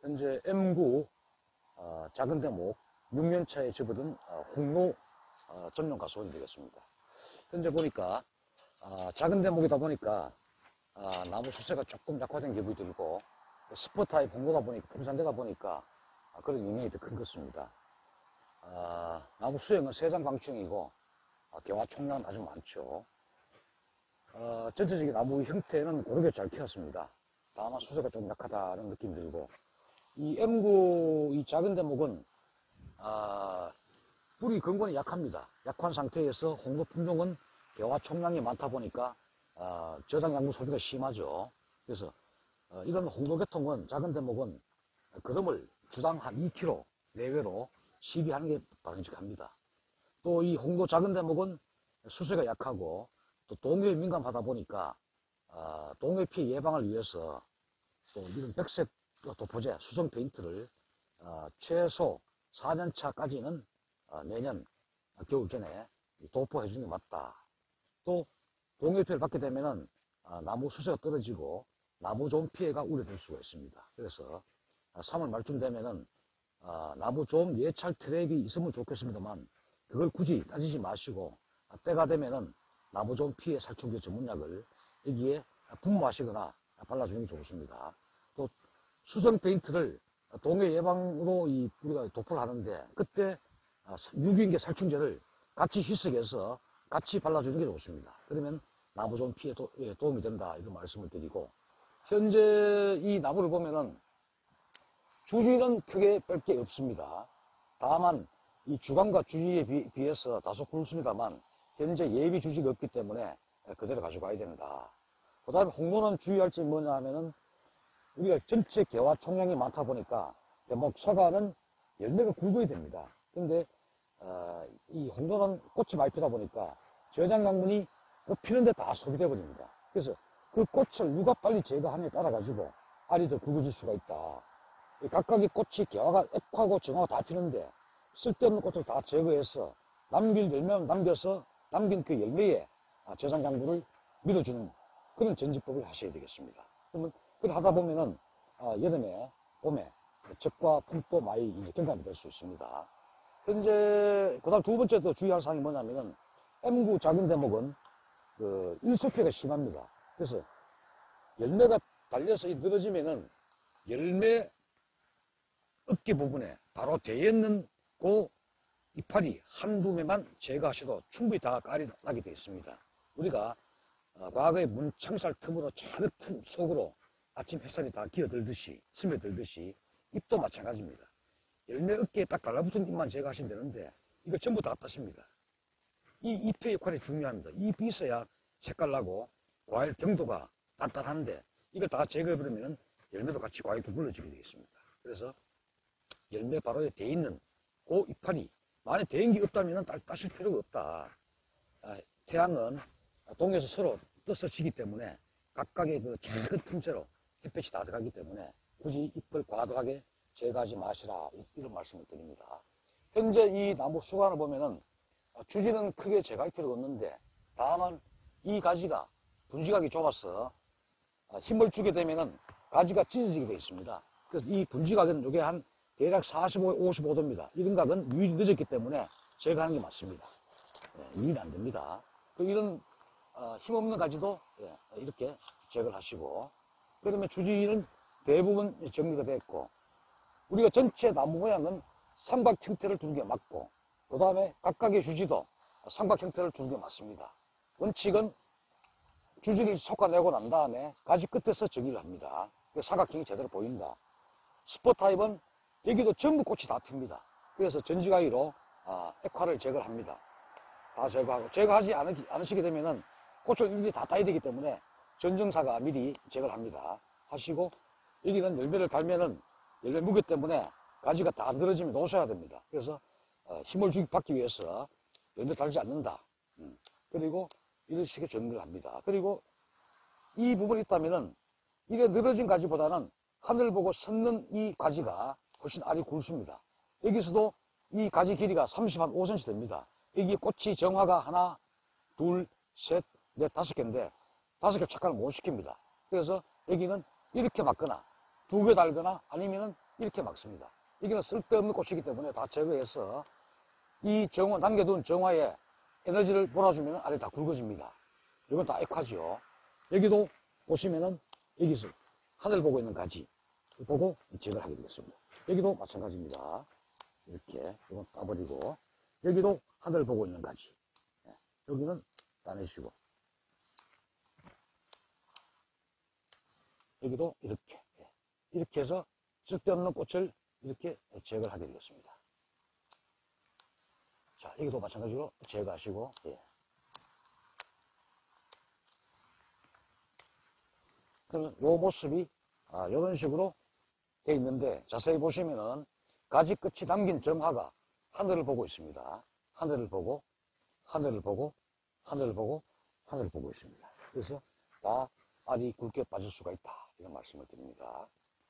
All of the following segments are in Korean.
현재 M9 작은 대목 6년차에 접어든 홍로 전용 가수원이 되겠습니다. 현재 보니까 작은 대목이다 보니까 나무 수세가 조금 약화된 기분이 들고 스포타입 홍로다 보니까 분산되다 보니까 그런 영향이 더 큰 것 같습니다. 나무 수형은 세장 방충이고 개화 총량은 아주 많죠. 전체적인 나무 형태는 고르게 잘 키웠습니다. 다만 수세가 좀 약하다는 느낌이 들고 이 M9 이 작은 대목은 뿌리 근본이 약합니다. 약한 상태에서 홍로 품종은 개화 총량이 많다 보니까 저장 양분 소비가 심하죠. 그래서 이런 홍로 계통은 작은 대목은 그름을 주당 한 2kg 내외로 시비하는 게 바람직합니다. 또 이 홍로 작은 대목은 수세가 약하고 또 동요에 민감하다 보니까 동요 피해 예방을 위해서 또 이런 백색 도포제 수성 페인트를 최소 4년차까지는 내년 겨울 전에 도포해 주는 게 맞다. 또 동요 피해를 받게 되면은 나무 수세가 떨어지고 나무 좀 피해가 우려될 수가 있습니다. 그래서 3월 말쯤 되면은 나무 좀 예찰 트랙이 있으면 좋겠습니다만 그걸 굳이 따지지 마시고 때가 되면은 나무 좀 피해 살충제 전문약을 여기에 분무하시거나 발라주는 게 좋습니다. 또 수성 페인트를 동해 예방으로 우리가 도포를 하는데 그때 유기인계 살충제를 같이 희석해서 같이 발라주는 게 좋습니다. 그러면 나무 좀 피해 도움이 된다 이런 말씀을 드리고 현재 이 나무를 보면은 주지는 크게 뺄 게 없습니다. 다만 이 주간과 주지에 비해서 다소 굵습니다만 현재 예비 주지가 없기 때문에 그대로 가져가야 된다. 그 다음에 홍로는 주의할 점이 뭐냐 하면은 우리가 전체 개화 총량이 많다 보니까 대목 사과는 열매가 굵어야 됩니다. 근데 이 홍로는 꽃이 많이 피다 보니까 저장 강분이 꽃 피는데 다 소비돼 버립니다. 그래서 그 꽃을 누가 빨리 제거하느냐에 따라 가지고 알이 더 굵어질 수가 있다. 각각의 꽃이 개화가 액화고 정화가 다 피는데 쓸데없는 꽃을 다 제거해서 남길 열매만 남겨서 남긴 그 열매에 저장 강분을 밀어주는 그런 전지법을 하셔야 되겠습니다. 그러면 그렇게 하다 보면은 여름에 봄에 적과 품도 많이 경감이 될 수 있습니다. 현재 그다음 두 번째 더 주의할 사항이 뭐냐면은 M9 작은 대목은 그 일소피해가 심합니다. 그래서 열매가 달려서 늘어지면은 열매 어깨 부분에 바로 되어 있는 그 이파리 한두 매만 제거하셔도 충분히 다 깔이 나게 되어 있습니다. 우리가 과거에 문창살 틈으로 작은 틈 속으로 아침 햇살이 다 기어들듯이 스며들듯이 잎도 마찬가지입니다. 열매 어깨에 딱 달라붙은 잎만 제거하시면 되는데 이거 전부 다 따십니다. 이 잎의 역할이 중요합니다. 잎이 있어야 색깔나고 과일 경도가 단단한데 이걸 다 제거해버리면 열매도 같이 과일도 물러지게 되어 있습니다. 그래서 열매 바로에 되어 있는 그 이파리 만약에 되어 있는 게 없다면 따실 필요가 없다. 태양은 동에서 서로 떠서 지기 때문에 각각의 그 작은 틈새로 햇볕이 다 들어가기 때문에 굳이 잎을 과도하게 제거하지 마시라 이런 말씀을 드립니다. 현재 이 나무 수관을 보면은 주지는 크게 제거할 필요가 없는데 다만 이 가지가 분지각이 좁아서 힘을 주게 되면은 가지가 찢어지게 되어 있습니다. 그래서 이 분지각은 이게 한 대략 45, 55도입니다. 이런 각은 유일이 늦었기 때문에 제거하는 게 맞습니다. 유일이 안 됩니다. 이런 힘없는 가지도 이렇게 제거를 하시고 그러면 주지는 대부분 정리가 됐고 우리가 전체 나무 모양은 삼각 형태를 두는 게 맞고 그 다음에 각각의 주지도 삼각 형태를 두는 게 맞습니다. 원칙은 주지를 솎아내고 난 다음에 가지 끝에서 정리를 합니다. 사각형이 제대로 보인다. 스포타입은 여기도 전부 꽃이 다 핍니다. 그래서 전지가위로 액화를 제거를 합니다. 다 제거하고 제거하지 않으시게 되면은 꽃을 일일이 다 따야 되기 때문에 전정사가 미리 제거를 합니다. 하시고 여기는 열매를 달면은 열매 무게 때문에 가지가 다 늘어지면 놓으셔야 됩니다. 그래서 힘을 받기 위해서 열매 달지 않는다. 그리고 이런 식의 정리를 합니다. 그리고 이 부분이 있다면은 이게 늘어진 가지보다는 하늘 보고 섰는 이 가지가 훨씬 알이 굵습니다. 여기서도 이 가지 길이가 35cm 됩니다. 여기 꽃이 정화가 하나, 둘, 셋, 넷, 5개인데 5개 착각을 못 시킵니다. 그래서 여기는 이렇게 맞거나 2개 달거나 아니면은 이렇게 막습니다. 이게 쓸데없는 꽃이기 때문에 다 제거해서 이 정화, 남겨둔 정화에 에너지를 몰아주면 아래 다 굵어집니다. 이건 다 액화죠. 여기도 보시면은 여기서 하늘 보고 있는 가지 보고 제거를 하게 되겠습니다. 여기도 마찬가지입니다. 이렇게 이건 따버리고 여기도 하늘 보고 있는 가지 여기는 따내시고 여기도 이렇게 해서 쓸데없는 꽃을 이렇게 제거를 하게 되겠습니다. 자, 여기도 마찬가지로 제거하시고 그러면 요 모습이 이런 식으로 되어 있는데 자세히 보시면은 가지 끝이 담긴 정화가 하늘을 보고 있습니다. 하늘을 보고 하늘을 보고 하늘을 보고 하늘을 보고 있습니다. 그래서 다 알이 굵게 빠질 수가 있다 이런 말씀을 드립니다.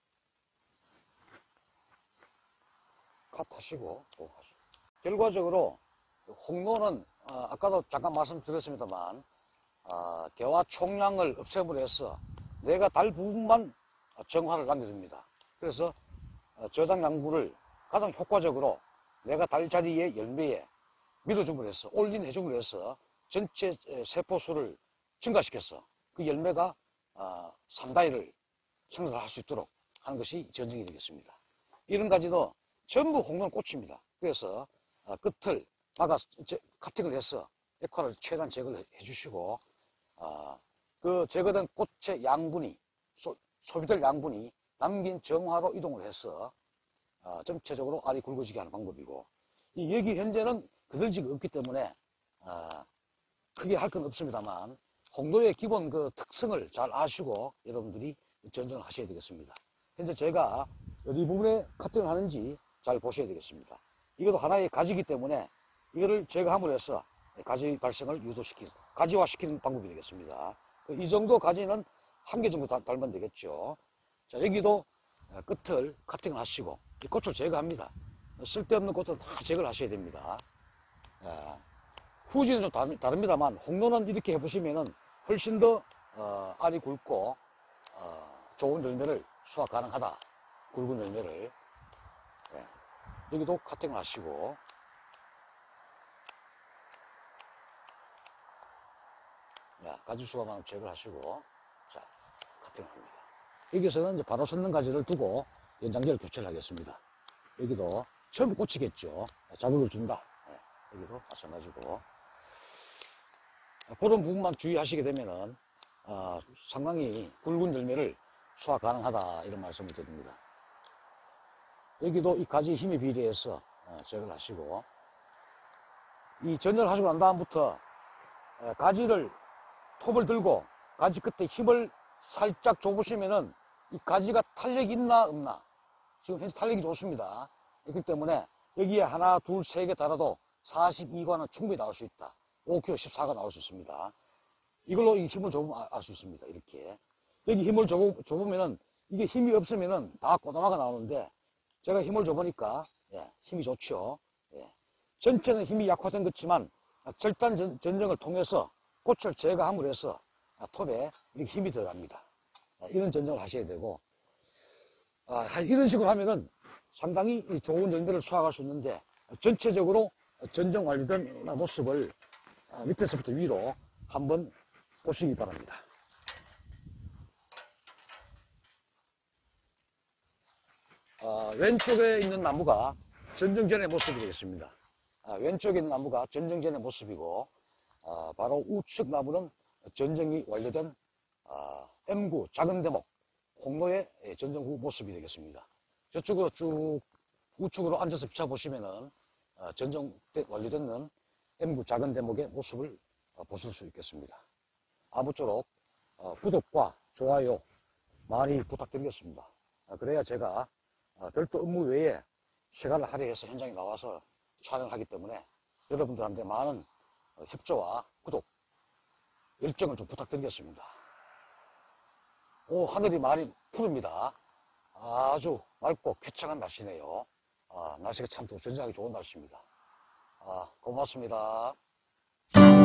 컷하시고 또 하시고 결과적으로 홍로는 아까도 잠깐 말씀드렸습니다만 개화 총량을 없애버려 해서 내가 달 부분만 정화를 남겨줍니다. 그래서 저장 양분을 가장 효과적으로 내가 달 자리의 열매에 밀어줌으로 해서 올린 해줌으로 해서 전체 세포수를 증가시켜서 그 열매가 3단위를 생산할 수 있도록 하는 것이 전쟁이 되겠습니다. 이런 가지도 전부 홍로는 꽃입니다. 그래서 끝을 막아 카팅을 해서 액화를 최대한 제거를 해주시고 그 제거된 꽃의 양분이 소비될 양분이 남긴 정화로 이동을 해서 전체적으로 알이 굵어지게 하는 방법이고 여기 현재는 그늘지가 없기 때문에 크게 할 건 없습니다만 홍로의 기본 그 특성을 잘 아시고 여러분들이 전쟁을 하셔야 되겠습니다. 현재 제가 어디 부분에 카팅을 하는지 잘 보셔야 되겠습니다. 이것도 하나의 가지이기 때문에 이거를 제거함으로 해서 가지 발생을 가지화시키는 방법이 되겠습니다. 이 정도 가지는 한 개 정도 달면 되겠죠. 자, 여기도 끝을 카팅을 하시고 이 꽃을 제거합니다. 쓸데없는 꽃은 다 제거를 하셔야 됩니다. 후지는 좀 다릅니다만 홍로는 이렇게 해보시면은 훨씬 더 알이 굵고 좋은 열매를 수확 가능하다. 굵은 열매를 여기도 카팅을 하시고 가지 수가만 제거를 하시고 자 카팅을 합니다. 여기서는 이제 바로 섰는 가지를 두고 연장제를 교체를 하겠습니다. 여기도 처음 꽂히겠죠. 자극을 준다. 여기도 마찬가지고 그런 부분만 주의하시게 되면은 상당히 굵은 열매를 수확 가능하다 이런 말씀을 드립니다. 여기도 이 가지 힘에 비례해서 제거를 하시고 이 전열을 하시고 난 다음부터 가지를 톱을 들고 가지 끝에 힘을 살짝 줘보시면은 이 가지가 탄력이 있나 없나 지금 현재 탄력이 좋습니다. 그렇기 때문에 여기에 하나 둘 세 개 달아도 42관은 충분히 나올 수 있다. 5kg 14가 나올 수 있습니다. 이걸로 이 힘을 줘보면 알 수 있습니다. 이렇게 여기 힘을 줘보면은 이게 힘이 없으면은 다 꼬다마가 나오는데 제가 힘을 줘보니까 힘이 좋죠. 전체는 힘이 약화된 것지만 절단 전쟁을 통해서 꽃을 제거함으로 해서 톱에 이렇게 힘이 들어갑니다. 이런 전쟁을 하셔야 되고 이런 식으로 하면은 상당히 좋은 열매를 수확할 수 있는데 전체적으로 전쟁 완료된 모습을 밑에서부터 위로 한번 보시기 바랍니다. 왼쪽에 있는 나무가 전쟁 전의 모습이 되겠습니다. 왼쪽에 있는 나무가 전쟁 전의 모습이고 바로 우측 나무는 전쟁이 완료된 M구 작은 대목 홍로의 전쟁 후 모습이 되겠습니다. 저쪽으로 쭉 우측으로 앉아서 비춰보시면은 전쟁 때 완료되는 M구 작은 대목의 모습을 보실 수 있겠습니다. 아무쪼록 구독과 좋아요 많이 부탁드리겠습니다. 그래야 제가 별도 업무 외에 시간을 할애해서 현장에 나와서 촬영을 하기 때문에 여러분들한테 많은 협조와 구독, 열정을 좀 부탁드리겠습니다. 하늘이 많이 푸릅니다. 아주 맑고 쾌청한 날씨네요. 날씨가 참 전쟁하기 좋은 날씨입니다. 고맙습니다.